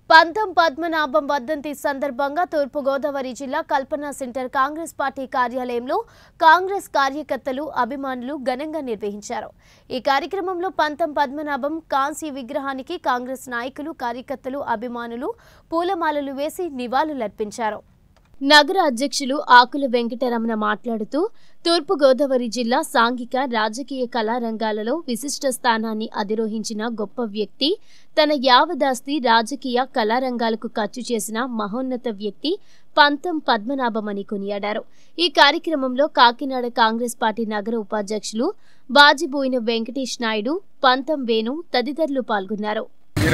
పంతం పద్మనాభం వర్ధంతి సందర్భంగా తూర్పు గోదావరి జిల్లా కల్పన సెంటర్ కాంగ్రెస్ పార్టీ కార్యాలయంలో కాంగ్రెస్ కార్యకర్తలు అభిమానులు ఘనంగా నిర్వహించారు। ఈ కార్యక్రమంలో పంతం పద్మనాభం కాంస్య విగ్రహానికి కాంగ్రెస్ నాయకులు కార్యకర్తలు అభిమానులు పూలమాలలు వేసి నివాళులర్పించారు। నగర అధ్యక్షులు ఆకుల వెంకటరమణ మాట్లాడుతూ తూర్పు గోదావరి జిల్లా సాంఘిక రాజకీయ కళారంగాలలో విశిష్ట స్థానాన్ని అధిరోహించిన గొప్ప వ్యక్తి, తన యావదాస్తి రాజకీయ కళారంగాలకు ఖర్చు చేసిన మహోన్నత వ్యక్తి పంతం పద్మనాభమని కొనియాడారు। ఈ కార్యక్రమంలో కాకినాడ కాంగ్రెస్ పార్టీ నగర ఉపాధ్యక్షులు బాజిబోయిన వెంకటేష్ నాయుడు, పంతం వేణు తదితరులు పాల్గొన్నారు।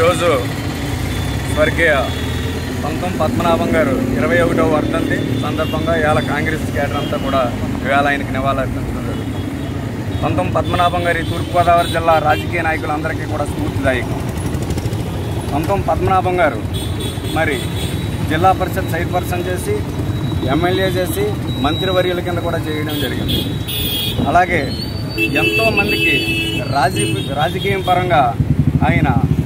పంతం పద్మనాభం గారు 21వ వర్ధంతి సందర్భంగా ఇవాళ కాంగ్రెస్ కేడర్ అంతా కూడా ఇవాళ ఆయనకి నివాళులర్పించడం జరుగుతుంది। పంతం పద్మనాభం గారి తూర్పుగోదావరి జిల్లా రాజకీయ నాయకులందరికీ కూడా స్ఫూర్తిదాయకం। పంతం పద్మనాభం గారు మరి జిల్లా పరిషత్ చైర్పర్సన్ చేసి, ఎమ్మెల్యే చేసి, మంత్రివర్యుల కింద కూడా చేయడం జరిగింది। అలాగే ఎంతోమందికి రాజకీయం పరంగా ఆయన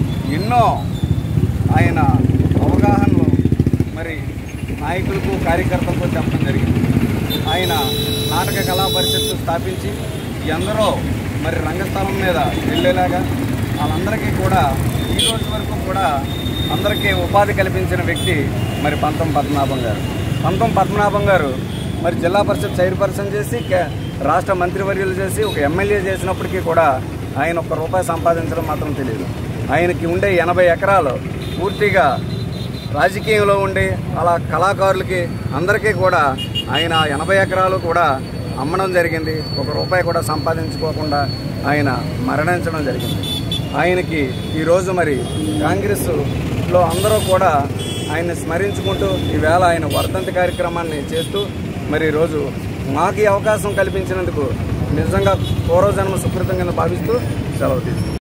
అవగాహనలు మరి నాయకులకు కార్యకర్తలకు చెప్పడం జరిగింది। ఆయన నాటక కళా పరిషత్తు స్థాపించి ఎందరో మరి రంగస్థలం మీద వెళ్ళేలాగా వాళ్ళందరికీ కూడా ఈ రోజు వరకు కూడా అందరికీ ఉపాధి కల్పించిన వ్యక్తి మరి పంతం పద్మనాభం గారు। పంతం పద్మనాభం గారు మరి జిల్లా పరిషత్ చైర్పర్సన్ చేసి, రాష్ట్ర మంత్రివర్యులు చేసి, ఒక ఎమ్మెల్యే చేసినప్పటికీ కూడా ఆయన ₹1 సంపాదించడం మాత్రం తెలియదు। ఆయనకి ఉండే 80 ఎకరాలు పూర్తిగా రాజకీయంలో ఉండి అలా కళాకారులకి అందరికీ కూడా ఆయన 80 ఎకరాలు కూడా అమ్మడం జరిగింది। ₹1 కూడా సంపాదించుకోకుండా ఆయన మరణించడం జరిగింది। ఆయనకి ఈరోజు మరి కాంగ్రెస్లో అందరూ కూడా ఆయన్ని స్మరించుకుంటూ ఈవేళ ఆయన వర్ధంతి కార్యక్రమాన్ని చేస్తూ మరి ఈరోజు మాకు ఈ అవకాశం కల్పించినందుకు నిజంగా పూర్వజన్మ సుకృతం కింద భావిస్తూ సెలవు తీసుకుంటాం।